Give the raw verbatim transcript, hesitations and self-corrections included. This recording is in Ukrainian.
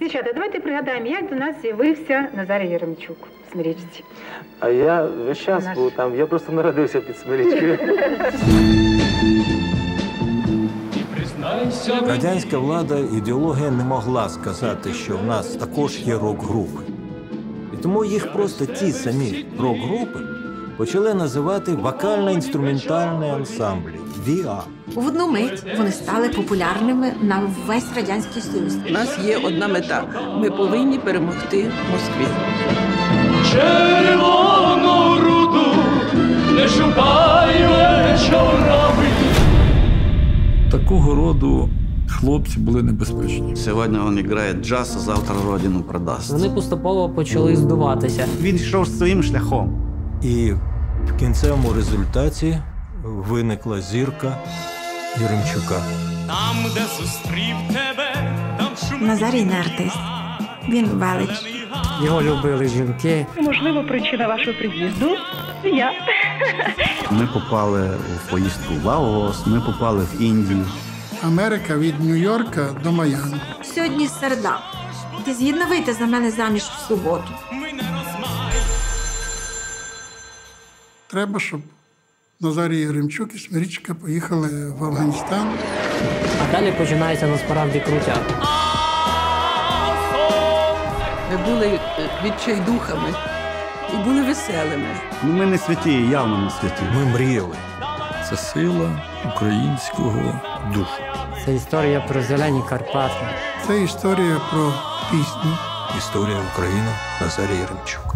Дівчата, давайте пригадаємо, як до нас з'явився Назарій Яремчук в Смирічці. А я весь час був там, я просто народився під Смирічкою. Радянська влада, ідеологія не могла сказати, що в нас також є рок-групи. І тому їх просто ті самі рок-групи почали називати вокально-інструментальні ансамблі – ві а. В одну мить вони стали популярними на весь Радянський Союз. У нас є одна мета – ми повинні перемогти в Москві. Червону руду не шукай вечорами. Такого роду хлопці були небезпечні. Сьогодні він грає джаз, а завтра родину продасть. Вони поступово почали здуватися. Він йшов своїм шляхом. І в кінцевому результаті виникла зірка Яремчука. Там, де зустрів тебе, там шум. Назарій не артист. Він велич. Його любили жінки. Можливо, причина вашого приїзду – я. Ми попали в поїздку в Лаос, ми попали в Індію. Америка від Нью-Йорка до Майами. Сьогодні середа. Ти згідна вийти за мене заміж в суботу? Треба, щоб Назарій Яремчук і Смирічка поїхали в Афганістан. А далі починається насправді крутяк. Ми були відчайдухами і були веселими. Ну, ми не святі, явно не святі. Ми мріяли. Це сила українського духу. Це історія про зелені Карпати. Це історія про пісню. Історія України. Назарій Яремчук.